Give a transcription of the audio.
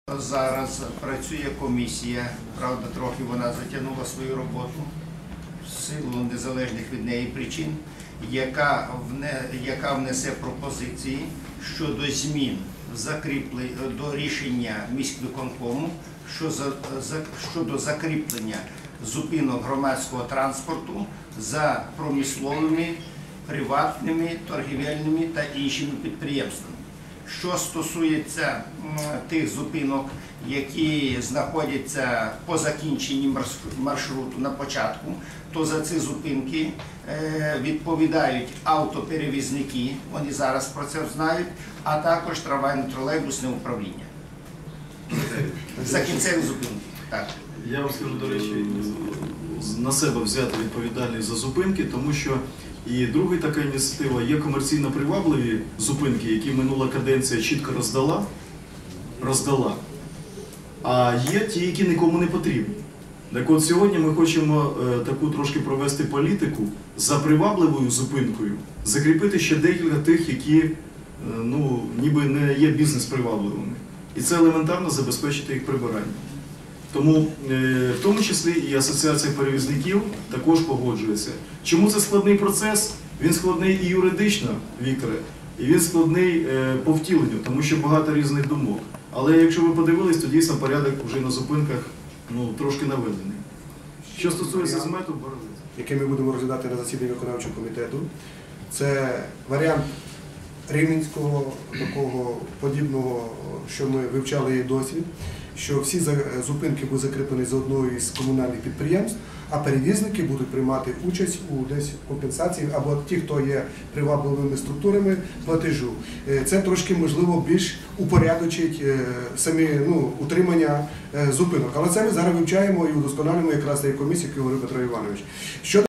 Зараз працює комісія, правда, трохи вона затягнула свою роботу в силу незалежних від неї причин, яка внесе пропозиції щодо змін до рішення міськвиконкому щодо закріплення зупинок громадського транспорту за промисловими, приватними, торгівельними та іншими підприємствами. Що стосується тих зупинок, які знаходяться по закінченні маршруту на початку, то за ці зупинки відповідають автоперевізники, вони зараз про це знають, а також трамвайно-тролейбусне управління. За кінцеві зупинки. Так. Я вам скажу, до речі, на себе взяти відповідальність за зупинки, тому що і друга така ініціатива є комерційно привабливі зупинки, які минула каденція чітко роздала, а є ті, які нікому не потрібні. Так от сьогодні ми хочемо таку трошки провести політику за привабливою зупинкою, закріпити ще декілька тих, які ніби не є бізнес-привабливими. І це елементарно забезпечити їх прибирання. Тому в тому числі і Асоціація перевізників також погоджується. Чому це складний процес? Він складний і юридично, Вікторе, і він складний по втіленню, тому що багато різних думок. Але якщо ви подивились, то дійсно порядок вже на зупинках трошки наведений. Що стосується змету, який ми будемо розглядати на засіданні виконавчого комітету, це варіант рівненського, такого подібного, що ми вивчали її досвід, що всі зупинки будуть закріплені за одною із комунальних підприємств, а перевізники будуть приймати участь у десь компенсації, або ті, хто є привабливими структурами платежу. Це трошки, можливо, більш упорядочить самі утримання зупинок. Але це ми зараз вивчаємо і удосконалюємо якраз цієї комісії, яку говорив Петро Іванович.